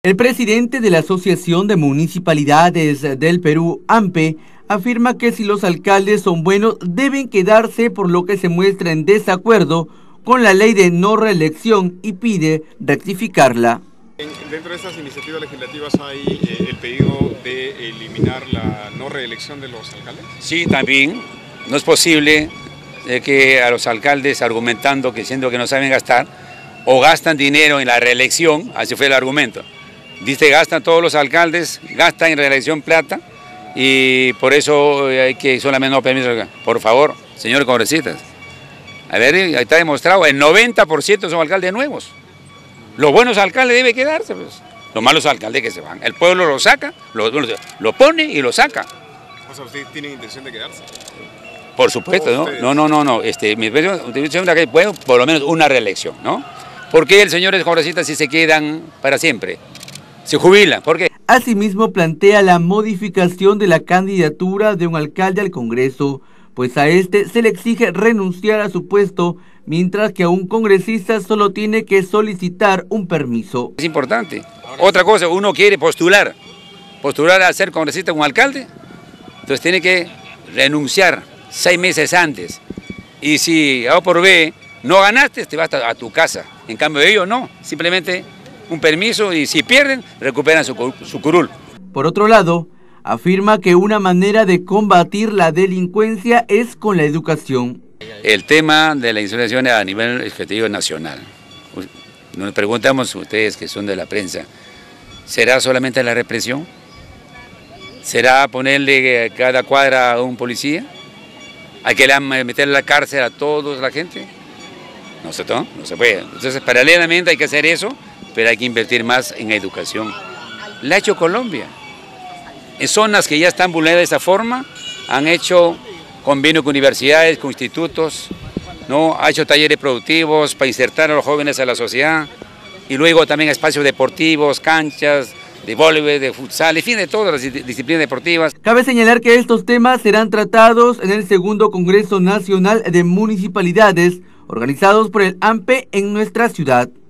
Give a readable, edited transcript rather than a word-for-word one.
El presidente de la Asociación de Municipalidades del Perú, AMPE, afirma que si los alcaldes son buenos, deben quedarse, por lo que se muestra en desacuerdo con la ley de no reelección y pide rectificarla. Dentro de estas iniciativas legislativas hay el pedido de eliminar la no reelección de los alcaldes. Sí, también. No es posible que a los alcaldes argumentando que siendo que no saben gastar, o gastan dinero en la reelección, así fue el argumento. Dice, gastan todos los alcaldes, gastan en reelección plata y por eso hay que solamente no permiso. Por favor, señores congresistas, a ver, está demostrado, el 90% son alcaldes nuevos. Los buenos alcaldes deben quedarse, pues. Los malos alcaldes que se van. El pueblo lo saca, lo pone y lo saca. O sea, ¿ustedes tienen intención de quedarse? Por supuesto, ¿no? No. Mi intención es que puedo por lo menos una reelección, ¿no? ¿Por qué el señores congresistas si se quedan para siempre? Se jubilan, ¿por qué? Asimismo plantea la modificación de la candidatura de un alcalde al Congreso, pues a este se le exige renunciar a su puesto, mientras que a un congresista solo tiene que solicitar un permiso. Es importante. Otra cosa, uno quiere postular a ser congresista como alcalde, entonces tiene que renunciar 6 meses antes. Y si A o por B no ganaste, te vas a tu casa. En cambio ellos no, simplemente un permiso y si pierden, recuperan su curul. Por otro lado, afirma que una manera de combatir la delincuencia es con la educación. El tema de la insurrección a nivel objetivo nacional. Nos preguntamos ustedes que son de la prensa, ¿será solamente la represión? ¿Será ponerle cada cuadra a un policía? ¿Hay que meter en la cárcel a toda la gente? No se puede. Entonces, paralelamente hay que hacer eso, pero hay que invertir más en educación. La ha hecho Colombia. En zonas que ya están vulneradas de esa forma, han hecho convenios con universidades, con institutos, ¿no? Ha hecho talleres productivos para insertar a los jóvenes a la sociedad, y luego también espacios deportivos, canchas de voleibol, de futsal, en fin, de todas las disciplinas deportivas. Cabe señalar que estos temas serán tratados en el segundo Congreso Nacional de Municipalidades, organizados por el AMPE en nuestra ciudad.